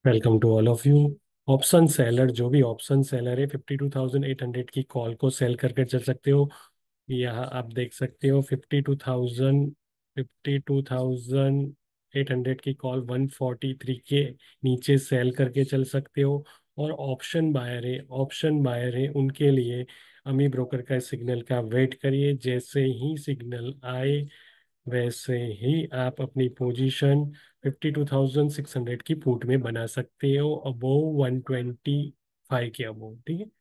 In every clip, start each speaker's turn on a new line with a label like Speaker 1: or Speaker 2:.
Speaker 1: Welcome to all of you. Option seller, जो भी option seller है, 52,800 की कॉल को सेल करके चल सकते हो। यहाँ आप देख सकते हो 52,800 की कॉल 143 के नीचे सेल करके चल सकते हो। और ऑप्शन बायर है उनके लिए अमी ब्रोकर का सिग्नल का वेट करिए। जैसे ही सिग्नल आए वैसे ही आप अपनी पोजीशन 52,600 की पुट में बना सकते हो, अबोव 125 के अबोव। ठीक है।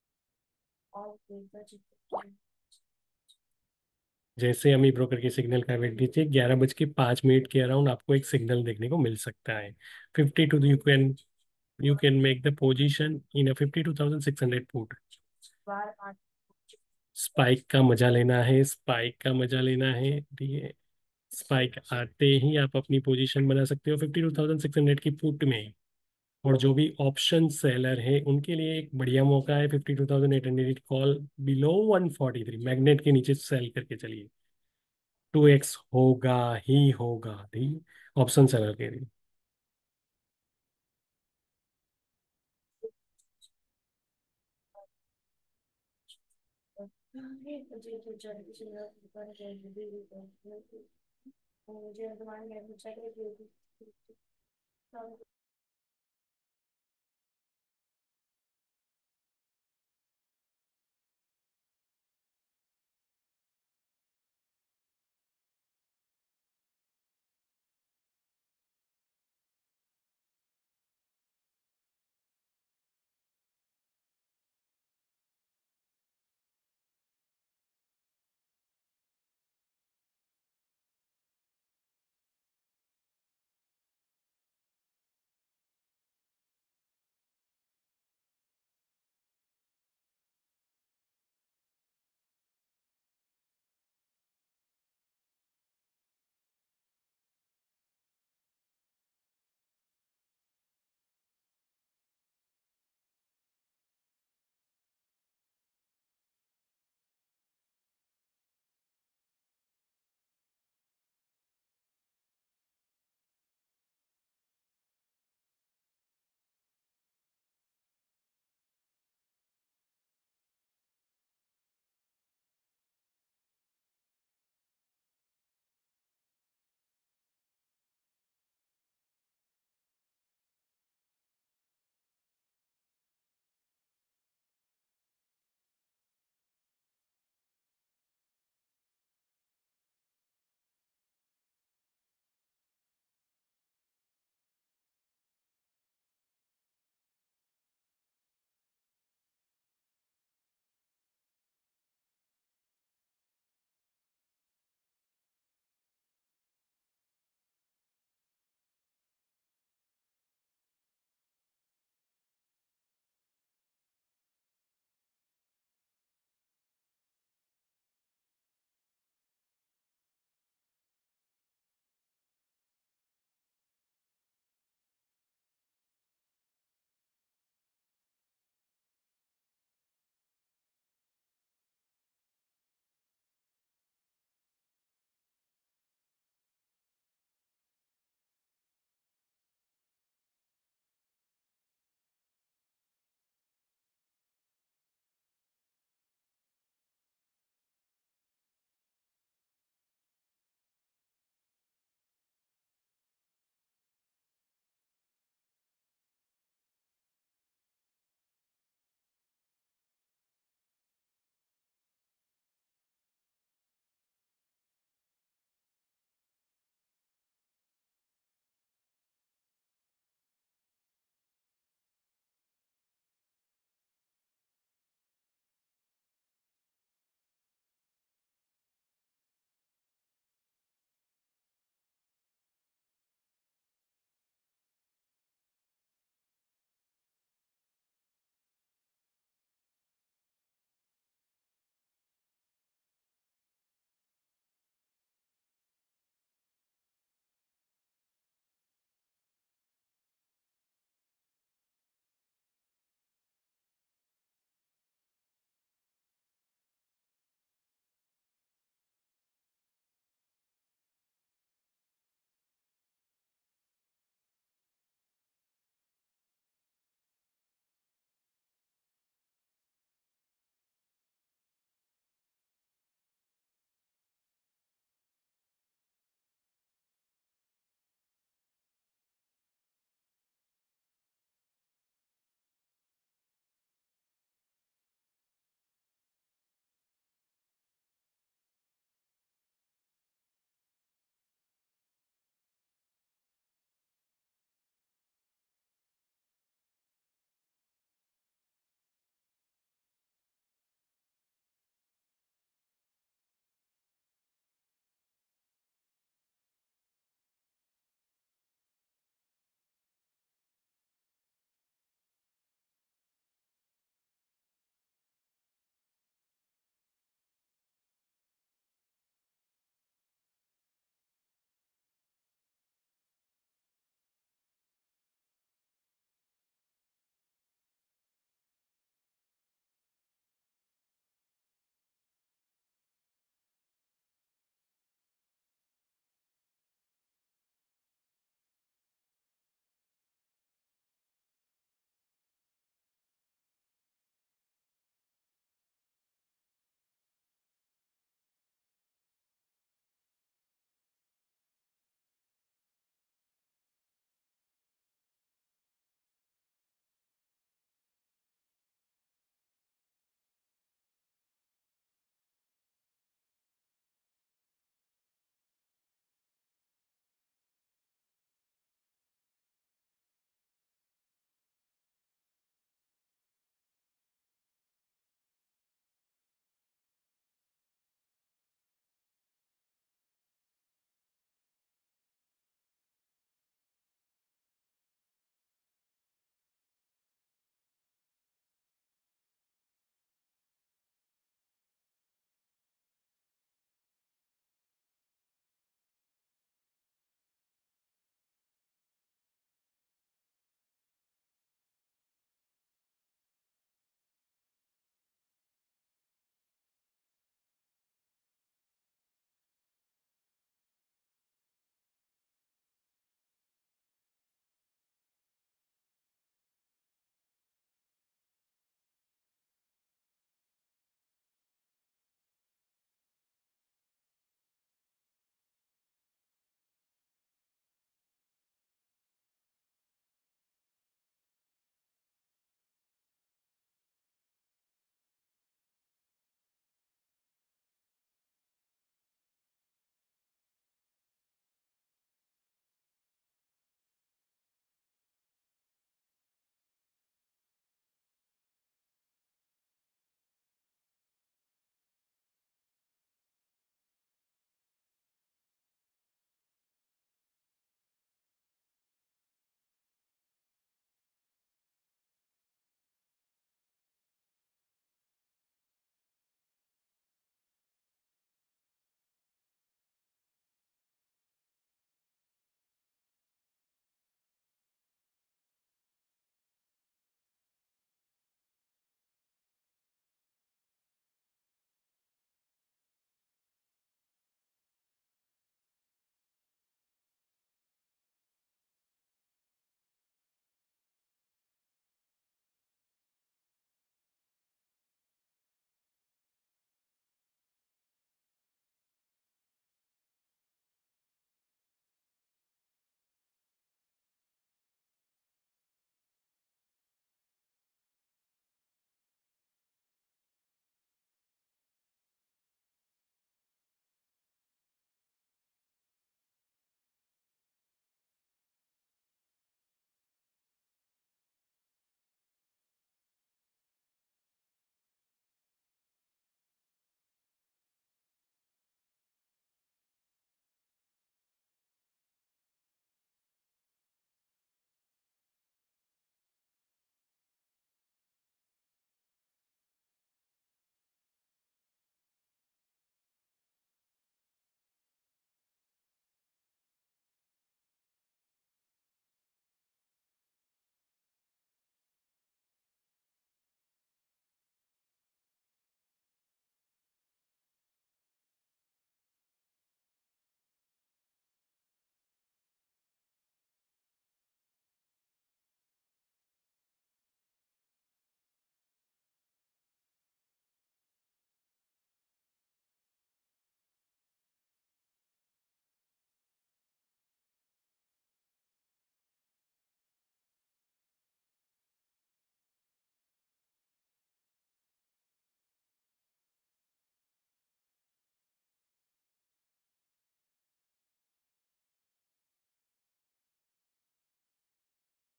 Speaker 1: जैसे अमी ब्रोकर के सिग्नल का वेट दीजिए, 11:05 के अराउंड आपको एक सिग्नल देखने को मिल सकता है। 52 you can make the position in a 52,600 put. Spike का मजा लेना है, स्पाइक का मजा लेना है। ठीक है। स्पाइक आते ही आप अपनी पोजीशन बना सकते हो 52,600 की पुट में। और जो भी ऑप्शन सेलर है उनके लिए एक बढ़िया मौका है, 52,800 कॉल बिलो 143 मैग्नेट के नीचे सेल करके चलिए। 2x होगा ही होगा। ठीक। ऑप्शन सेलर के लिए।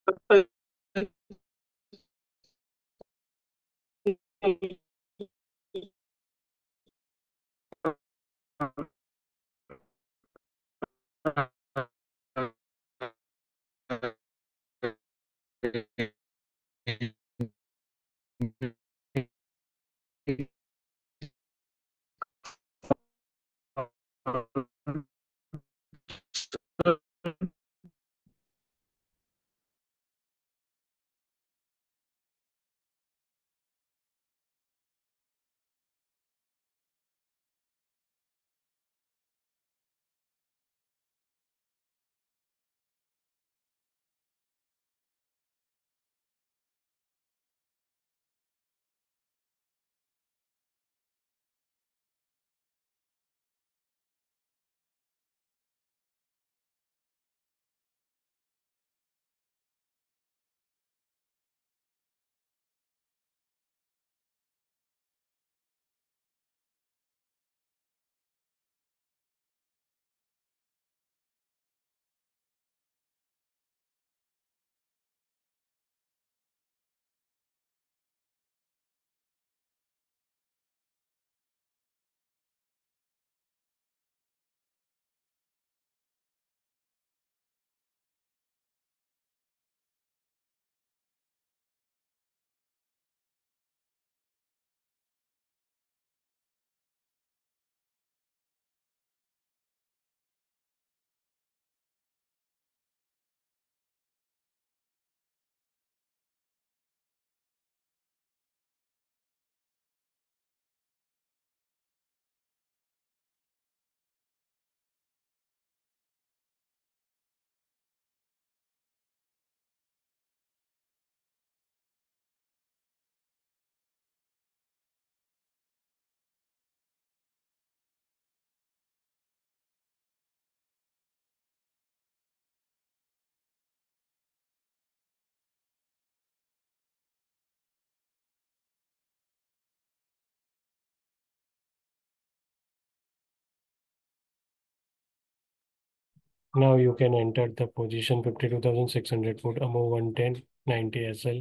Speaker 1: Now you can enter the position 52,600 foot above 11090 SL.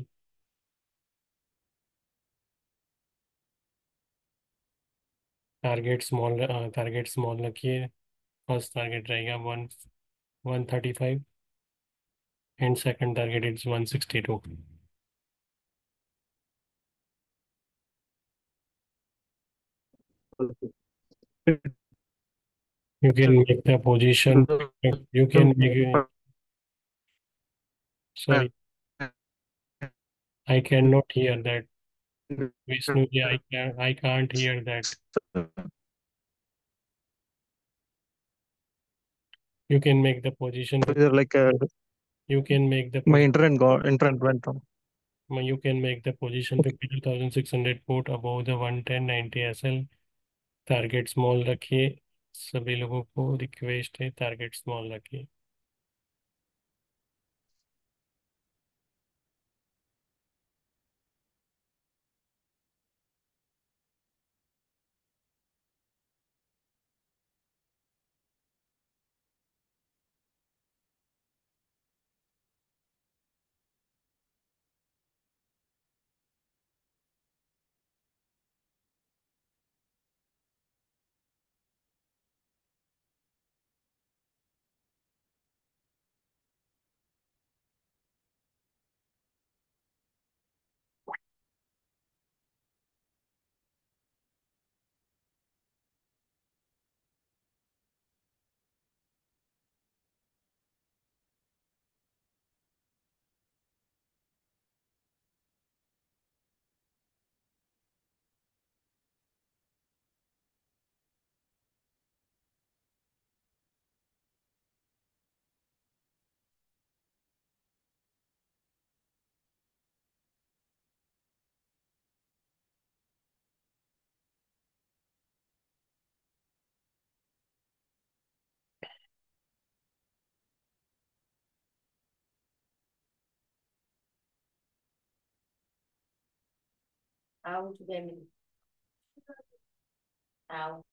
Speaker 1: Target small रखिए. फर्स्ट टारगेट रहेगा 135 and second target is 162. You can make the position. You can make. Sorry, I cannot hear that. Vishnu, I can't hear that. You can make the position.
Speaker 2: Like
Speaker 1: You can make the
Speaker 2: my
Speaker 1: position.
Speaker 2: internet went down.
Speaker 1: You can make the position 52,600 foot above the 11090 SL. Target small रखिए. सभी लोगों को request है, target small रखिए.
Speaker 3: Out, Gemini. Out.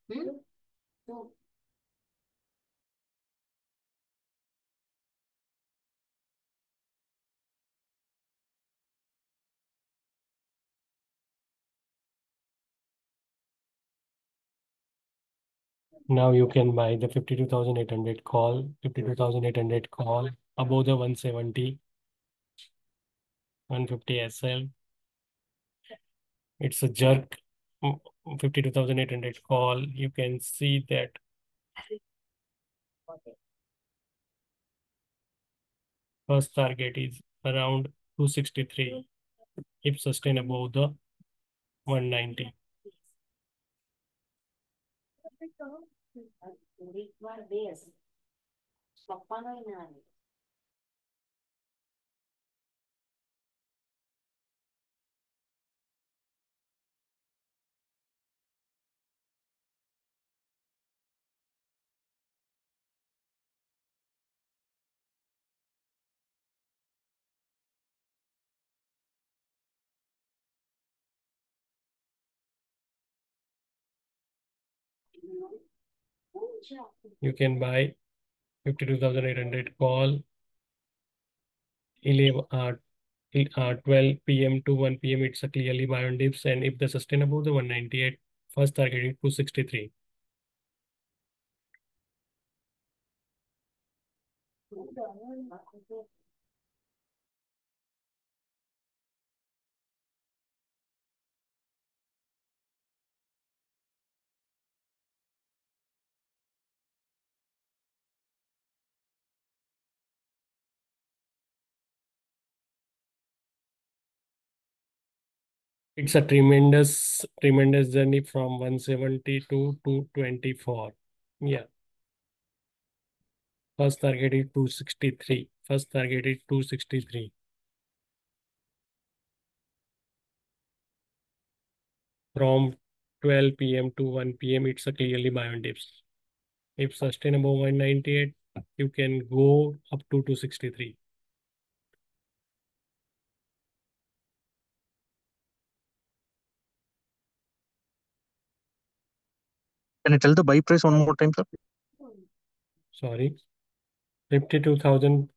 Speaker 1: Now you can buy the 52,800 call, 52,800 call above the 170, 150 SL. It's a jerk. 52,800 call. You can see that first target is around 263 if sustained above the 190. You can buy 52,800 call 11, 12 p.m. to 1 p.m. It's a clearly buy on dips, and if the sustain above the 198, first target is 263. It's a tremendous journey from 170 to 224. Yeah, first target is 263. First target is 263. From 12 p.m. to 1 p.m. It's a clearly buy on dips. If sustainable 198, you can go up to 263.
Speaker 2: Can you tell the buy price one more time, sir?
Speaker 1: Sorry, 52,800.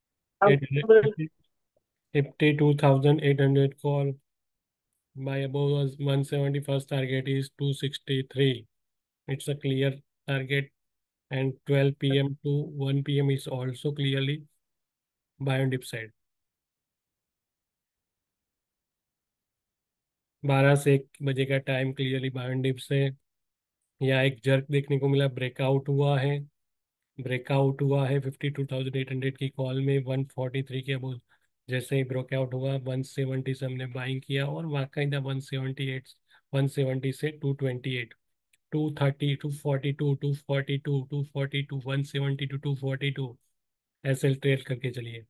Speaker 1: 52,800 call by above was 170. First target is 263. It's a clear target, and 12 p.m. to 1 p.m. is also clearly buy on dip side. 12 से 1 बजे का time clearly buy on dip से यहाँ एक jerk देखने को मिला, breakout हुआ है 52,800 की कॉल में 143 के अबो जैसे ही ब्रेकआउट हुआ 170 से हमने बाइंग किया और बाकायदा 178, 170 से 228, 230, 242, 242, 242, 170 टू 242 ऐसे ट्रेड करके चलिए।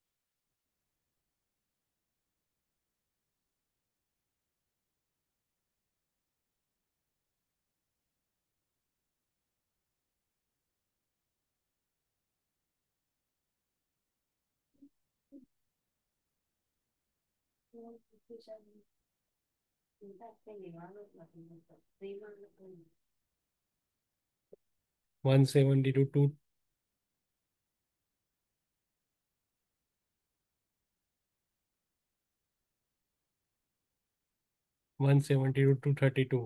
Speaker 1: 170 टू 2, 170 टू 232।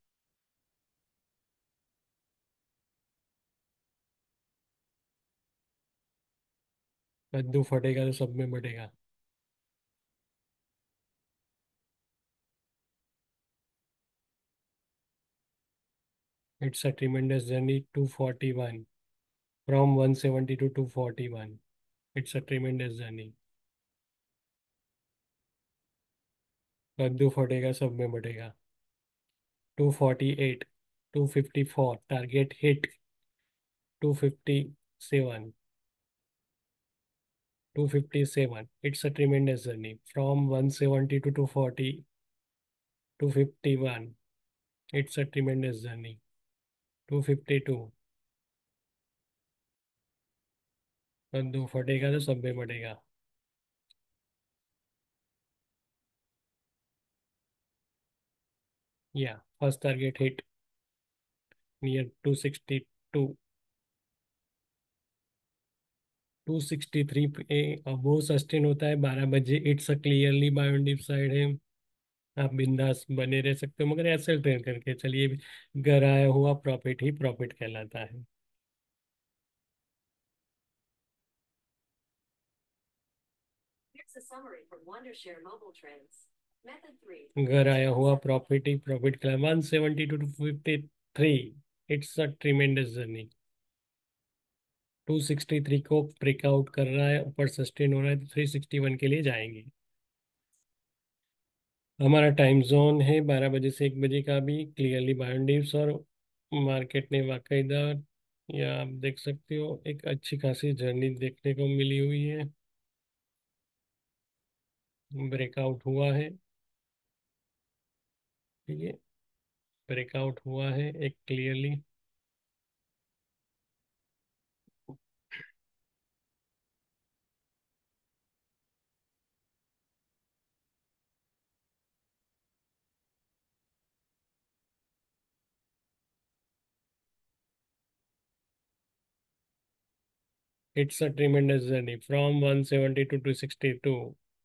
Speaker 1: कद्दू फटेगा तो सब में बटेगा। It's a tremendous journey, 241 from 170 to 241. It's a tremendous journey. कद्दू फटेगा सब में बटेगा। 248, 254 target hit, 257, 257. It's a tremendous journey from 170 to 240, 251. It's a tremendous journey. 252. कद्दू फटेगा तो सब में बटेगा। Yeah, first target hit near 262, 263 पे अब वो सस्टेन होता है 12 बजे। It's a clearly buy on dip side है। आप बिंदास बने रह सकते हो, मगर ऐसे ट्रेड करके चलिए। घर आया हुआ प्रॉफिट ही प्रॉफिट कहलाता है। घर आया हुआ प्रॉफिट ही प्रॉफिट कहला 172 to 53। It's a tremendous journey. 263 को ब्रेकआउट कर रहा है, ऊपर सस्टेन हो रहा है तो 361 के लिए जाएंगे। हमारा टाइम जोन है 12 बजे से 1 बजे का भी क्लियरली बायोंडिप्स। और मार्केट ने बाकायदा, या आप देख सकते हो, एक अच्छी खासी जर्नी देखने को मिली हुई है। ब्रेकआउट हुआ है, ठीक है, ब्रेकआउट हुआ है एक clearly. It's a tremendous journey from 170 to 262।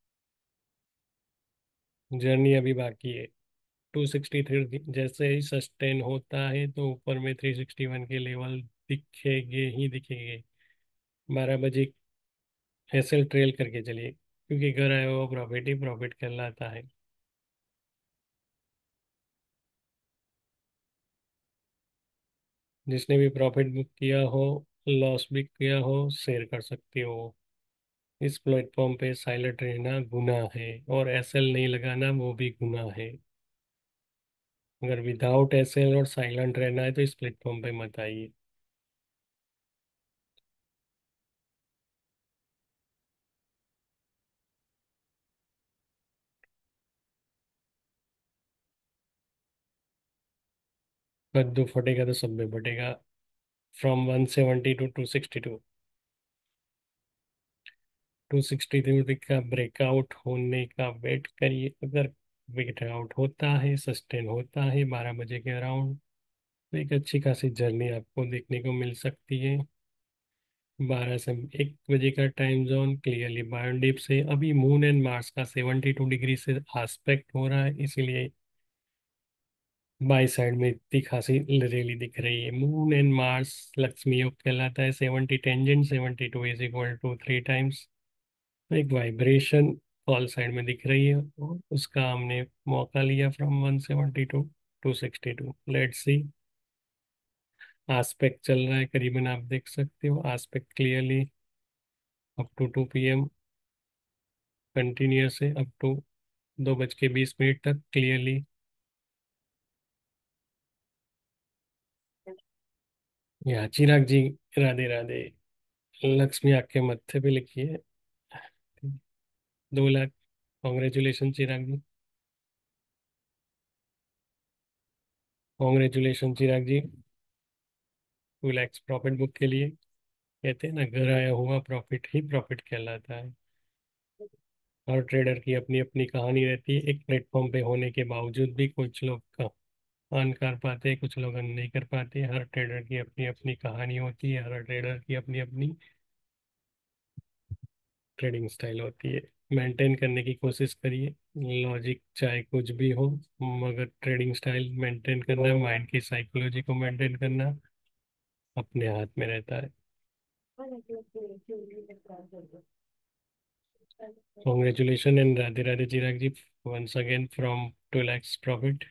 Speaker 1: Journey अभी बाकी है। 263 जैसे ही सस्टेन होता है तो ऊपर में 361 के लेवल दिखेंगे ही दिखेंगे। 12 बजे ऐसे ट्रेल करके चलिए, क्योंकि घर आया हुआ प्रॉफिट ही प्रॉफिट कहलाता है। जिसने भी प्रॉफिट बुक किया हो, लॉस भी किया हो, शेयर कर सकते हो। इस प्लेटफॉर्म पे साइलेंट रहना गुनाह है, और एसएल नहीं लगाना वो भी गुनाह है। अगर विदाउट एसएल और साइलेंट रहना है तो इस प्लेटफॉर्म पे मत आइए। कद्दू फटेगा तो सब में फटेगा। From 170 to 262। 263 का ब्रेकआउट होने का वेट करिए। अगर ब्रेकआउट होता है, सस्टेन होता है 12 बजे के अराउंड, तो एक अच्छी खासी जर्नी आपको देखने को मिल सकती है। 12 से 1 बजे का time zone clearly buy on dip से। अभी मून एंड मार्स का 72 डिग्री से आस्पेक्ट हो रहा है, इसीलिए बाई साइड में इतनी खासी रैली दिख रही है। मून एंड मार्स लक्ष्मी योग कहलाता है। 70 tangent 72 is equal to 3 times. तो एक वाइब्रेशन फॉल साइड में दिख रही है, और उसका हमने मौका लिया from 170 to 262। Let's see. Aspect चल रहा है करीबन, आप देख सकते हो aspect clearly up to 2 PM continuous है, अप टू 2 बज के 20 मिनट तक क्लियरली। यहाँ चिराग जी, राधे राधे। लक्ष्मी आपके मत्थे पे लिखी है 2 lakh. Congratulation Chirag ji, congratulation Chirag ji. 2 lakh profit book के लिए। कहते हैं ना, घर आया हुआ प्रॉफिट ही प्रॉफिट कहलाता है। हर ट्रेडर की अपनी अपनी कहानी रहती है। एक प्लेटफॉर्म पे होने के बावजूद भी कुछ लोग अर्न कर पाते हैं, कुछ लोग अर्न नहीं कर पाते। हर ट्रेडर की अपनी अपनी कहानी होती है, हर ट्रेडर की अपनी अपनी ट्रेडिंग स्टाइल होती है। मेंटेन करने की कोशिश करिए। लॉजिक चाहे कुछ भी हो, मगर ट्रेडिंग स्टाइल मेंटेन करना, माइंड की साइकोलॉजी को मेंटेन करना अपने हाथ में रहता है। Congratulation and Radhe Radhe Chirag ji, once again from 2 lakhs profit.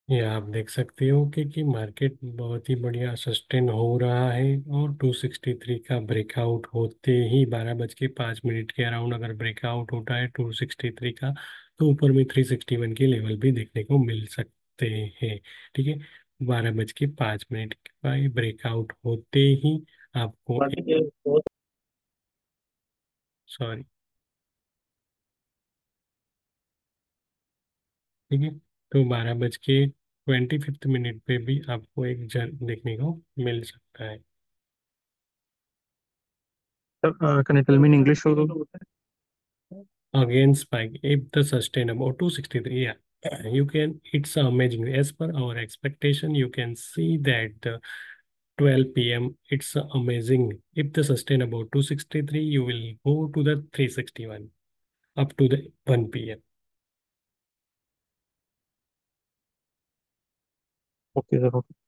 Speaker 1: ये आप देख सकते हो कि मार्केट बहुत ही बढ़िया सस्टेन हो रहा है, और 263 का ब्रेकआउट होते ही 12 बज के 5 मिनट के अराउंड अगर ब्रेकआउट होता है 263 का, तो ऊपर में 361 के लेवल भी देखने को मिल सकते हैं। ठीक है, 12 बज के 5 मिनट का ब्रेकआउट होते ही आपको, सॉरी, ठीक है, तो 12 बज के 25 मिनट पे भी आपको एक जन देखने को मिल सकता है।
Speaker 2: Sir, can you tell me in English?
Speaker 1: Again spike if the sustainable 263, yeah, you can, it's amazing as per our expectation. You can see that the 12 p.m. it's amazing. If the sustainable 263, you will go to the 361 up to the 1 p.m.
Speaker 2: Okay, sir. Okay.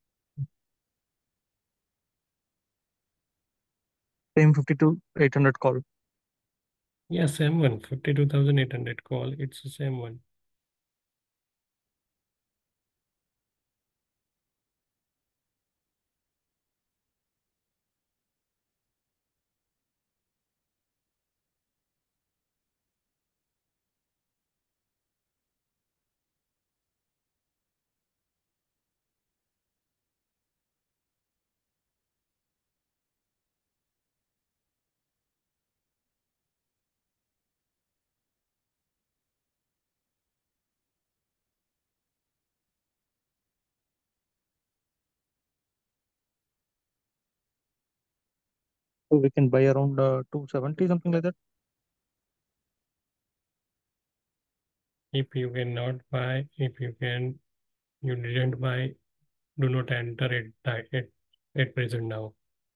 Speaker 2: Same 52 800 call.
Speaker 1: Yeah, same one, 52,800 call, it's the same one.
Speaker 2: So we can buy around 270, something like that.
Speaker 1: If you cannot buy, if you can, you didn't buy, do not enter it at present now.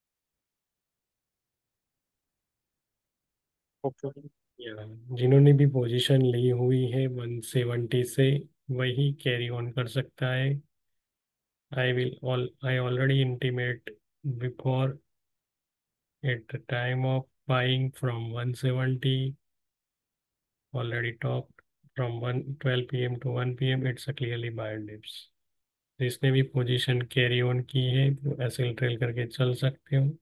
Speaker 2: Okay.
Speaker 1: या जिन्होंने भी position ली हुई है 170 से, वही carry on कर सकता है। I already intimate before at the time of buying from 170, already top from 1 12 p.m. to 1 p.m. It's a clearly buy dips. जिसने भी पोजीशन कैरी ऑन की है वो ऐसे ट्रेल करके चल सकते हो।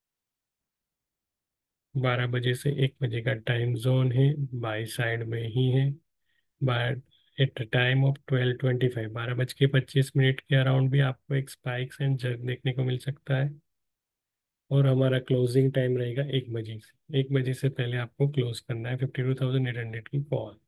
Speaker 1: 12 बजे से 1 बजे का टाइम जोन है, बाई साइड में ही है। बट एट टाइम ऑफ 12:25, 12 बज के 25 मिनट के अराउंड भी आपको एक स्पाइक्स एंड जग देखने को मिल सकता है। और हमारा क्लोजिंग टाइम रहेगा 1 बजे से, 1 बजे से पहले आपको क्लोज करना है 52,800 की call.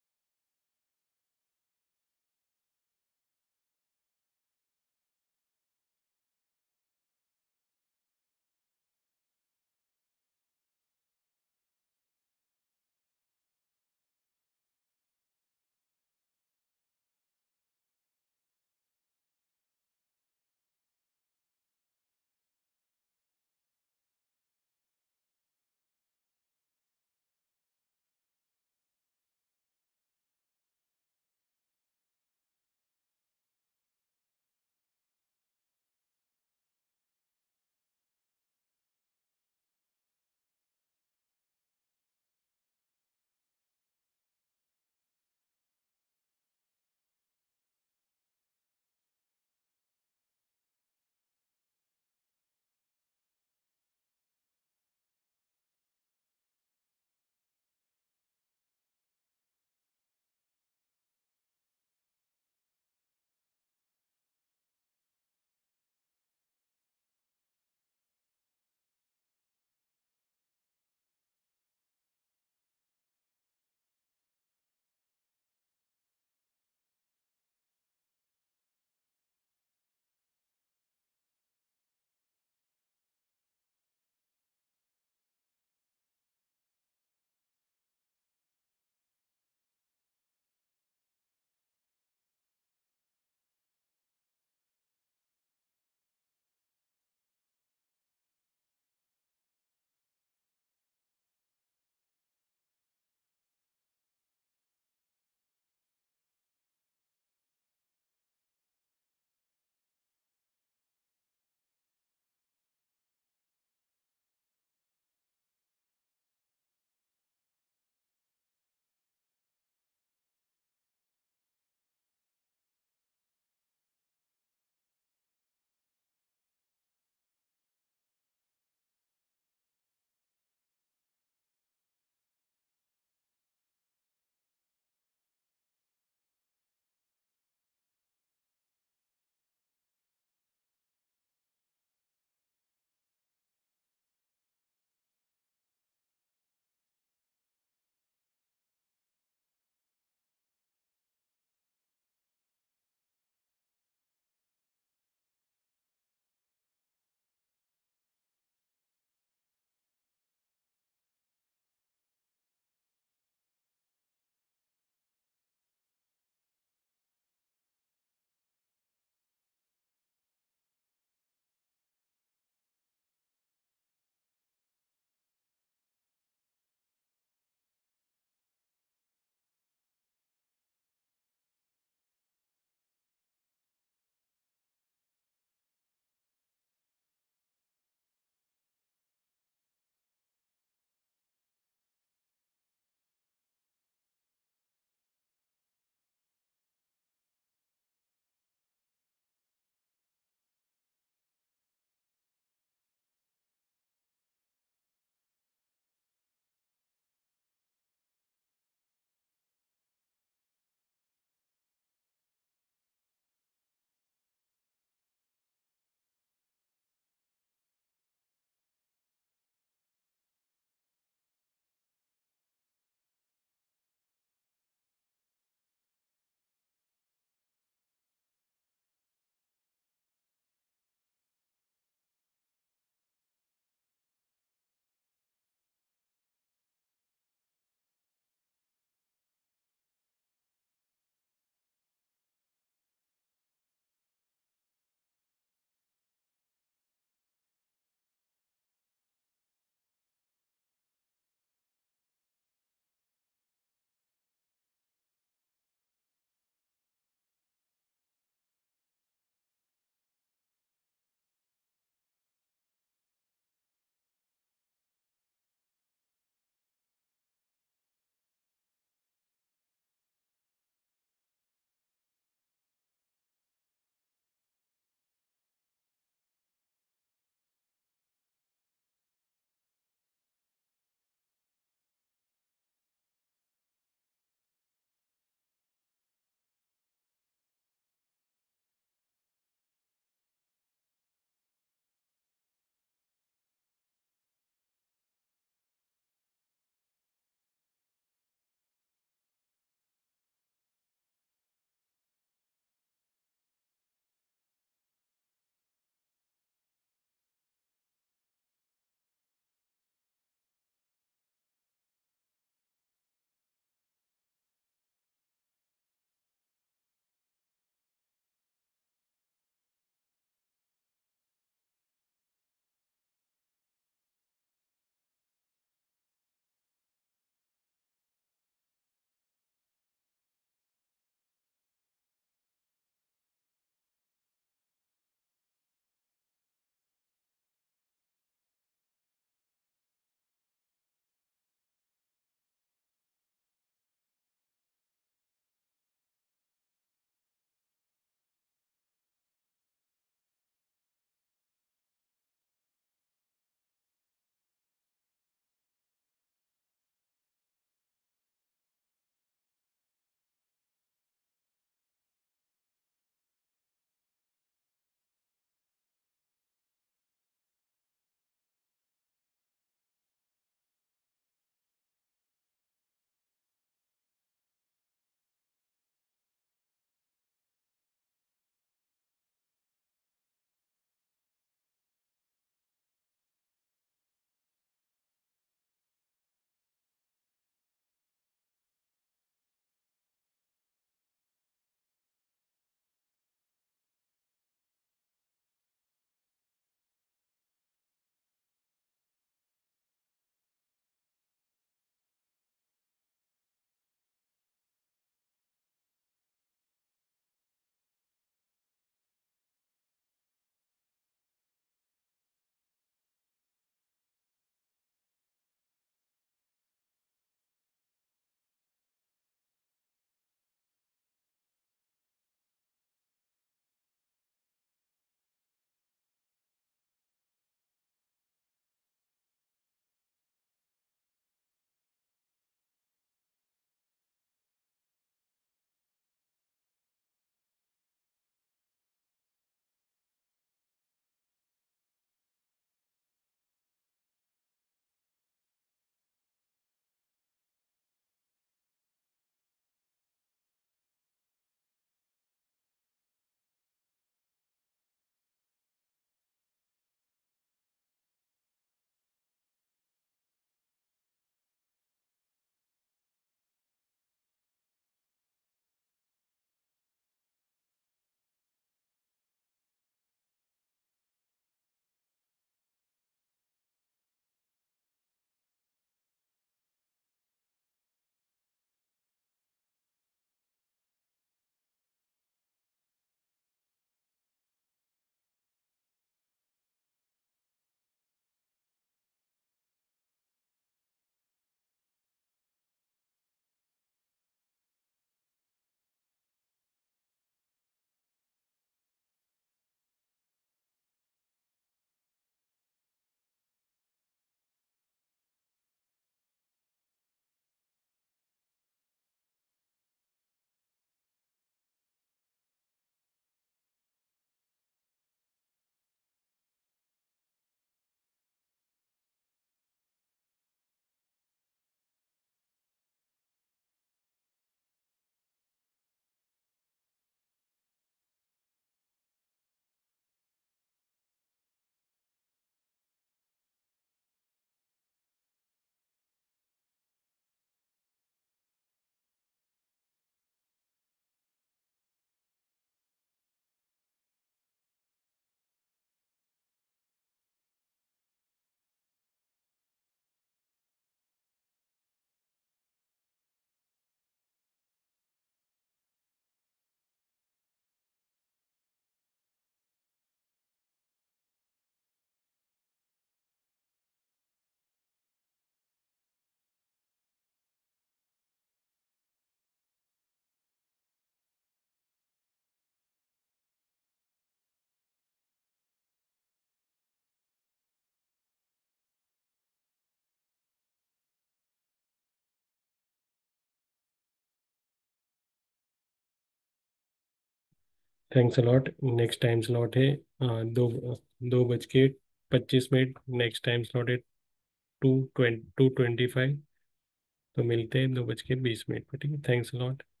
Speaker 1: Thanks a lot. Next time slot है 2 2 बज के 25 मिनट। नेक्स्ट टाइम स्लॉट है 2:25। तो मिलते हैं 2:20 पर, ठीक है। Thanks allot.